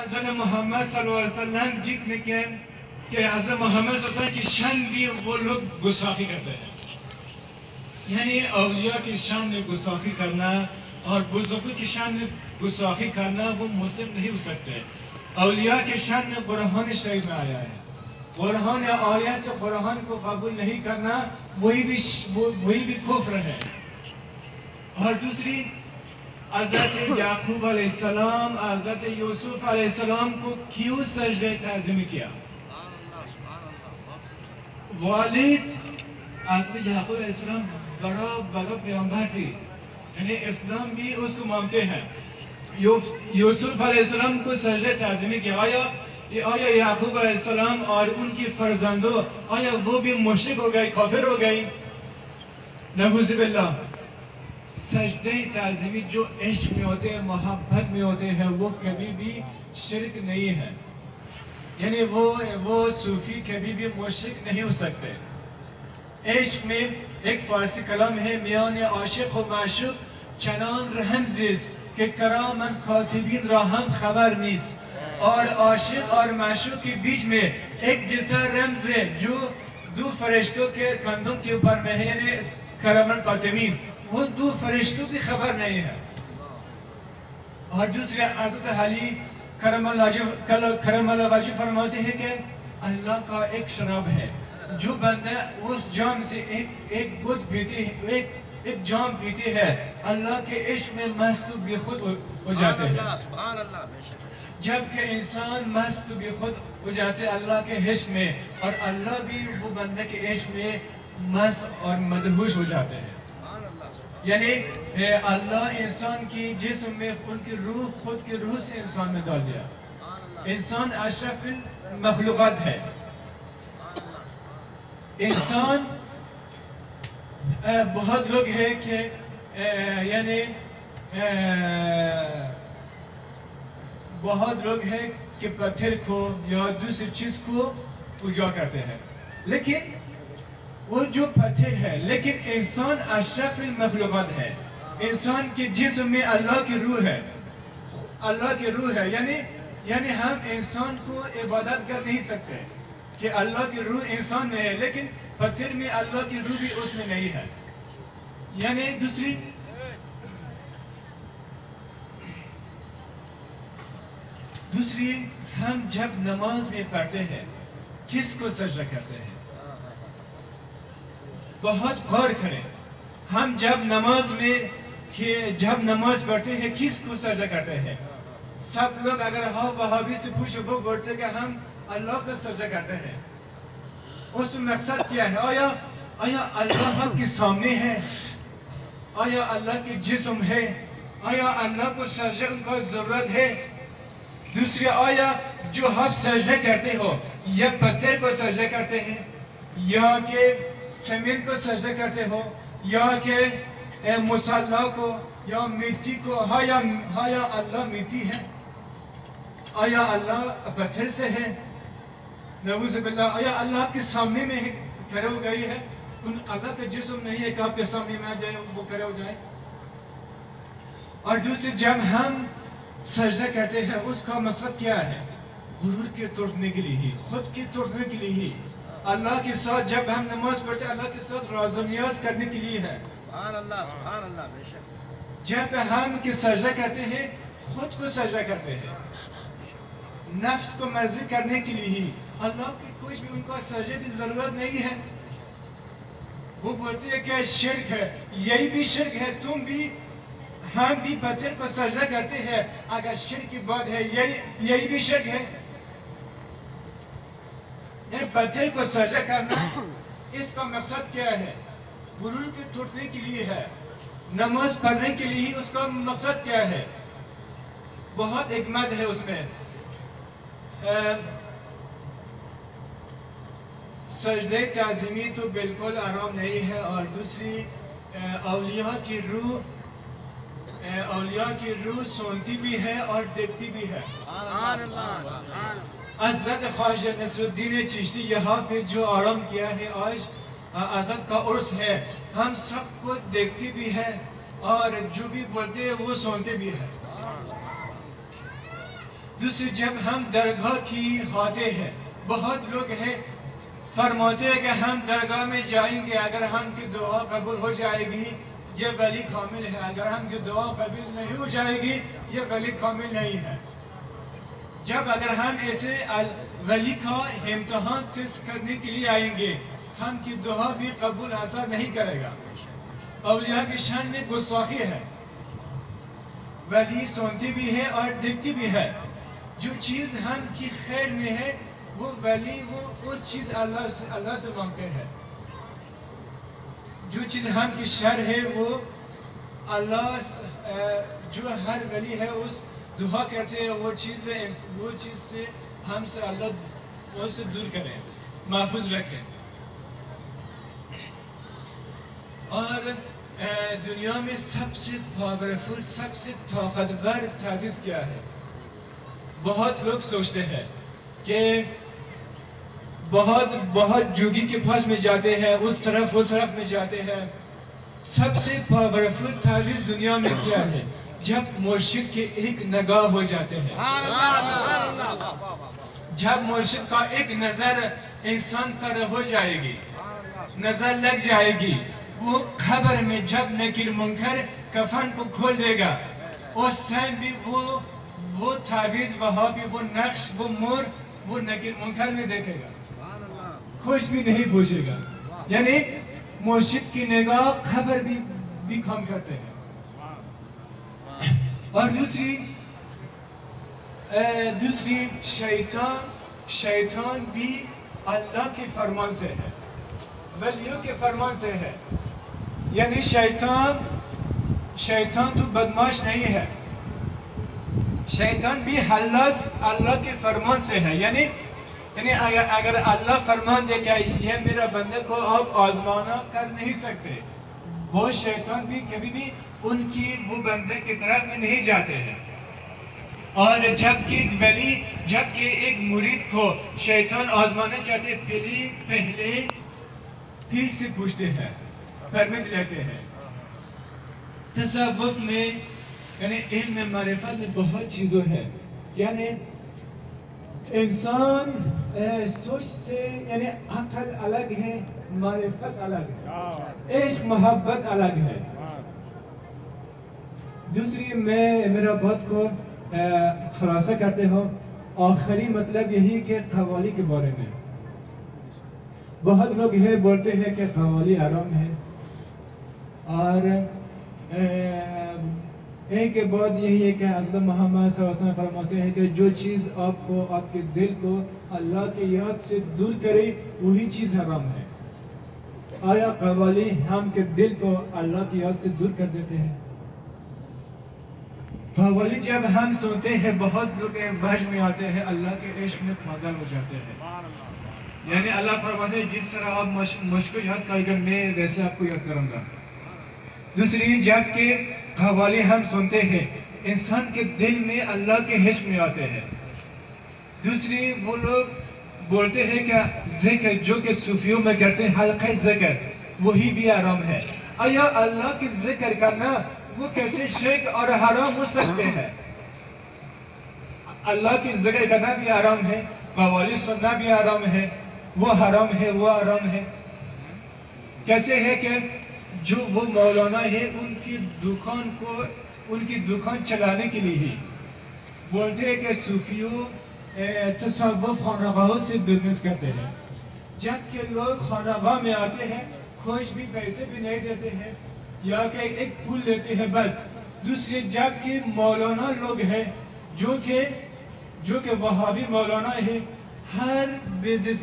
حضرت محمد صلی اللہ علیہ وسلم ذکر کیا کہ حضرت محمد صلی اللہ علیہ وسلم کی شان بھی وہ لوگ گستاخی کرتے ہیں. یعنی اولیاء کی شان میں گستاخی کرنا اور بزرگوں کی شان میں گستاخی کرنا وہ مسلم نہیں ہو سکتے. اولیاء کی شان میں قرآن شریف میں آیا ہے. قرآن آیات قرآن کو قبول نہیں کرنا وہی بھی کفر ہے. اور دوسری حضرت یعقوب علیہ السلام حضرت یوسف علیہ السلام کو کیوں سجدہ تعظیم کیا؟ والد حضرت یعقوب علیہ السلام بڑا پیغمبر تھی، یعنی اسلام بھی اس کو مانتے ہیں. یوسف علیہ السلام کو سجدہ تعظیم کیا. آیا یعقوب علیہ السلام اور ان کی فرزندوں آیا وہ بھی مشرک ہو گئے، کافر ہو گئی؟ نعوذ باللہ. سجدہ تعظیمی جو عشق میں ہوتے ہیں، محبت میں ہوتے ہیں، وہ کبھی بھی شرک نہیں ہے. یعنی وہ صوفی کبھی بھی مشرک نہیں ہو سکتے. عشق میں ایک فارسی کلام ہے، میان عاشق و معشوق چنان رحم زیست کہ کرامن خاطبین را ہم خبر نیست. اور عاشق اور معشوق کے بیچ میں ایک جیسا رمز ہے جو دو فرشتوں کے کندھوں کے اوپر میں ہے، یعنی کرامن خاطبین، وہ دو فرشتوں کی خبر نہیں ہے. اور دوسرے حضرت علی کرم اللہ وجہ فرماتے ہیں کہ اللہ کا ایک شراب ہے، جو بندہ اس جام سے ایک بت پیتے ایک جام پیتے ہے، اللہ کے عشق میں مست بے خود ہو جاتے ہیں. جبکہ انسان مست بے خود ہو جاتے ہیں اللہ کے عشق میں، اور اللہ بھی وہ بندہ کے عشق میں مست اور مدہوش ہو جاتے ہیں. یعنی اللہ انسان کی جسم میں ان کی روح، خود کی روح سے انسان میں ڈال دیا. انسان اشرف المخلوقات ہے. انسان بہت لوگ ہیں کہ یعنی بہت لوگ ہیں کہ پتھر کو یا دوسری چیز کو پوجا کرتے ہیں، لیکن وہ جو پتھر ہے، لیکن انسان اشرف المخلوقات ہے. انسان کے جسم میں اللہ کی روح ہے، اللہ کی روح ہے. یعنی ہم انسان کو عبادت کر نہیں سکتے کہ اللہ کی روح انسان میں ہے، لیکن پتھر میں اللہ کی روح بھی اس میں نہیں ہے. یعنی دوسری ہم جب نماز میں پڑھتے ہیں کس کو سجدہ کرتے ہیں؟ بہت غور کریں. ہم جب نماز پڑھتے ہیں کس کو سجدہ کرتے ہیں؟ سب لوگ اگر وہابی سے پوچھو وہ بولتے کہ ہم اللہ کو سجدہ کرتے ہیں. اس میں مقصد کیا ہے؟ آیا اللہ کے سامنے ہے؟ آیا اللہ کے جسم ہے؟ آیا اللہ کو سجدہ ان کو ضرورت ہے؟ دوسری آیا جو آپ سجدہ کرتے ہو یا پتھر کو سجدہ کرتے ہیں یا کہ زمین کو سجدہ کرتے ہو یا کہ مصلی کو یا مٹی کو؟ آیا اللہ مٹی ہے؟ آیا اللہ پتھر سے ہے؟ نعوذ باللہ. آیا اللہ آپ کے سامنے میں کھڑے ہو گئی ہے؟ اللہ کا جسم نہیں ہے کہ آپ کے سامنے میں آ جائے وہ کھڑے ہو جائے. اور دوسری جب ہم سجدہ کرتے ہیں اس کا مقصد کیا ہے؟ غرور کے توڑنے کے لیے ہی، خود کے توڑنے کے لیے ہی. اللہ کے ساتھ جب ہم نماز پڑھتے ہیں اللہ کے ساتھ راز و نیاز کرنے کے لیے ہے. سبحان اللہ بے شک. جب ہم کی سجدہ کرتے ہیں خود کو سجدہ کرتے ہیں، نفس کو مرضی کرنے کے لیے ہی. اللہ کی کچھ بھی ان کو سجدے کی ضرورت نہیں ہے. وہ بولتے ہیں کہ شرک ہے، یہی بھی شرک ہے. ہم بھی پتھر کو سجدہ کرتے ہیں، اگر شرک کی بات ہے یہی بھی شرک ہے. یعنی پتھر کو سجدہ کرنا اس کا مقصد کیا ہے؟ غرور کے ٹوٹنے کے لیے ہے. نماز پڑھنے کے لیے اس کا مقصد کیا ہے؟ بہت حکمت ہے اس میں. سجدہ تعظیمی تو بالکل آرام نہیں ہے. اور دوسری اولیاء کی روح سنتی بھی ہے اور دیکھتی بھی ہے. حضرت خواجہ نصر الدین چشتی یہاں پہ جو آرام کیا ہے، آج حضرت کا عرس ہے، ہم سب کو دیکھتی بھی ہے اور جو بھی بولتے ہیں وہ سنتے بھی ہے. دوسری جب ہم درگاہ کی آتے ہیں بہت لوگ ہیں فرماتے ہیں کہ ہم درگاہ میں جائیں گے اگر ہم کی دعا قبول ہو جائے گی یہ ولی کامل ہے، اگر ہم کی دعا قبول نہیں ہو جائے گی یہ ولی کامل نہیں ہے۔ جب اگر ہم ایسے ولی کا امتحان ٹیسٹ کرنے کے لیے آئیں گے ہم کی دعا بھی قبول اثر نہیں کرے گا۔ اولیاء کی شان میں گستاخی ہے، ولی سنتی بھی ہے اور دیکھتی بھی ہے۔ جو چیز ہم کی خیر میں ہے وہ ولی وہ اس چیز اللہ سے مانگتے ہیں، جو چیز ہم کی شر ہے وہ اللہ جو ہر ولی ہے اس دعا کرتے ہیں وہ چیز سے ہم سے اللہ اس سے دور کریں، محفوظ رکھیں۔ اور دنیا میں سب سے پاورفل سب سے طاقتور تعویذ کیا ہے؟ بہت لوگ سوچتے ہیں کہ بہت جوگی کے پاس میں جاتے ہیں اس طرف میں جاتے ہیں۔ سب سے پاورفل تعویذ دنیا میں کیا ہے؟ جب مرشد کے ایک نگاہ ہو جاتے ہیں، جب مرشد کا ایک نظر انسان پر ہو جائے گی، نظر لگ جائے گی، وہ قبر میں جب نکیر منکر کفن کو کھول دے گا اس ٹائم بھی وہ تعویذ وہاں بھی وہ نقش وہ مور وہ نکیر منکر میں دیکھے گا، کچھ بھی نہیں پوچھے گا۔ یعنی مرشد کی نگاہ قبر بھی کام کرتے ہیں۔ اور دوسری شیطان بھی اللہ کے فرمان سے ہے، ولیوں کے فرمان سے ہے۔ یعنی شیطان تو بدماش نہیں ہے، شیطان بھی اللہ کے فرمان سے ہے۔ یعنی اگر اللہ فرمان دے کہ یہ میرا بندے کو آپ آزمانا کر نہیں سکتے، وہ شیطان بھی کبھی بھی ان کی وہ بندے کی طرف میں نہیں جاتے ہیں۔ اور جبکہ ایک مرید کو شیطان آزمانا چاہتے پہلے پھر سے پوچھتے ہیں، پرمٹ لیتے ہیں۔ تصوف میں یعنی علم میں معرفت میں بہت چیزوں ہے، یعنی انسان سوچ سے یعنی عقل الگ ہے، معرفت الگ ہے، عشق محبت الگ ہے۔ دوسری میرا بات کو خلاصہ کرتے ہوں، آخری مطلب یہی کہ قوالی کے بارے میں بہت لوگ یہ بولتے ہیں کہ قوالی حرام ہے، اور ایک بات یہی ہے کہ حضرت محمد صلی اللہ علیہ وسلم فرماتے ہیں کہ جو چیز آپ کو آپ کے دل کو اللہ کی یاد سے دور کرے وہی چیز حرام ہے۔ آیا قوالی ہم کے دل کو اللہ کی یاد سے دور کر دیتے ہیں؟ قوالی جب ہم سنتے ہیں بہت لوگ بحث میں آتے ہیں، اللہ کے عشق میں پاگل ہو جاتے ہیں۔ یعنی اللہ فرماتے ہیں جس طرح آپ مجھ کو یاد کریں گے میں ویسے آپ کو یاد کروں گا۔ دوسری جب کہ قوالی ہم سنتے ہیں انسان کے دل میں اللہ کے عشق میں آتے ہیں۔ دوسری وہ لوگ بولتے ہیں کہ ذکر جو کہ صوفیوں میں کرتے ہیں حلقہ ذکر وہی بھی حرام ہے۔ آیا اللہ کے ذکر کرنا وہ کیسے شرک اور حرام ہو سکتے ہیں؟ اللہ کی ذکر کرنا بھی حرام ہے، قوالی سننا بھی حرام ہے، وہ حرام ہے وہ حرام ہے۔ کیسے ہے کہ جو وہ مولانا ہے ان کی دکان چلانے کے لیے ہی بولتے ہیں کہ صوفیوں تصوف خانقاہوں سے بزنس کرتے ہیں، جبکہ لوگ خانقاہ میں آتے ہیں کچھ بھی پیسے بھی نہیں دیتے ہیں یا کہ ایک پھول دیتے ہیں بس۔ دوسرے جبکہ مولانا لوگ ہیں جو کہ وہابی مولانا ہے، ہر بزنس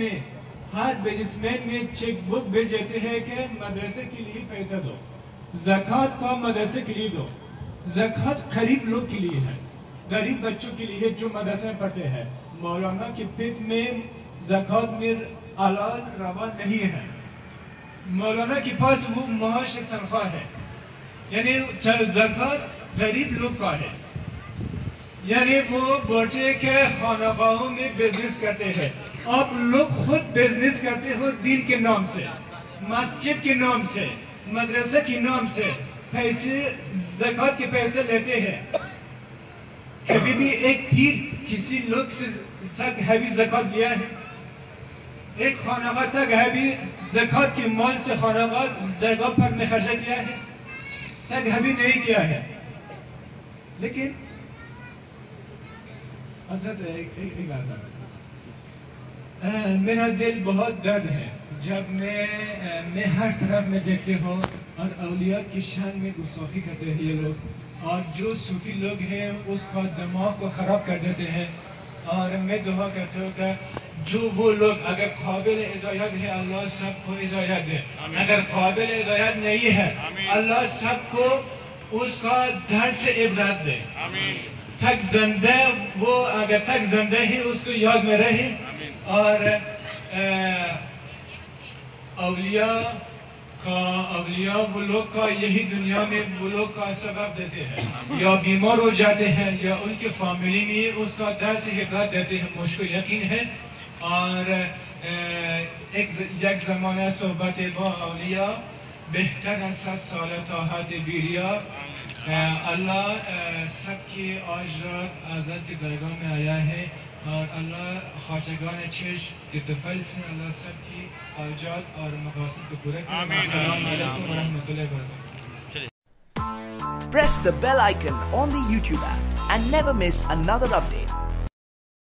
مین میں چیک بک بھیج دیتے ہیں کہ مدرسے کے لیے پیسہ دو، زکوٰۃ کا مدرسے کے لیے دو۔ زکوٰۃ غریب لوگ کے لیے ہے، غریب بچوں کے لیے جو مدرسے میں پڑھتے ہیں۔ مولانا کے پیٹ میں زکوٰۃ میں حلال روا نہیں ہے، مولانا کے پاس وہ معاش تنخواہ ہے، یعنی زکوٰۃ غریب لوگ کا ہے۔ یعنی وہ بولتے ہیں کہ خانقاہوں میں بزنس کرتے ہیں، آپ لوگ خود بزنس کرتے ہو دین کے نام سے، مسجد کے نام سے، مدرسے کے نام سے پیسے زکوٰۃ کے پیسے لیتے ہیں۔ کبھی بھی ایک پیر کسی لوگ سے تک ہیوی زکات لیا ہے؟ ایک خانقاہ تک ہیوی زکات کے مال سے خانقاہ درگاہ پر میں خرچہ کیا ہے؟ تک ہیوی نہیں کیا ہے. لیکن حضرت ایک بات میرا دل بہت درد ہے جب میں ہر طرف میں دیکھتے ہوں اور اولیاء کی شان میں گستاخی کرتے ہیں یہ لوگ، اور جو صوفی لوگ ہیں اس کا دماغ کو خراب کر دیتے ہیں. اور میں دعا کرتا ہوں کہ جو وہ لوگ اگر قابل ہدایت ہے اللہ سب کو ہدایت دے، اگر قابل ہدایت نہیں ہے اللہ سب کو اس کا در سے عبرت دے. تک زندہ وہ اگر تک زندہ ہی اس کو یاد میں رہے، اور اولیاء وہ لوگ کا یہی دنیا میں وہ لوگ کا سبب دیتے ہیں، یا بیمار ہو جاتے ہیں یا ان کے فیملی میں اس کا درس عبرت دیتے ہیں، مجھ کو یقین ہے. اور یک زمانہ صحبت با اولیاء بہتر از 100 سال طاعت بیریا. اللہ سب کی آج رات آزاد کی درگاہ میں آیا ہے، اور اللہ خواجگان چشم کے طفل سے اللہ سب کی حاجات اور مقاصد کو پورا کرے. السلام علیکم ورحمۃ اللہ وبرکاتہ. Press the bell icon on the YouTube app and never miss another update.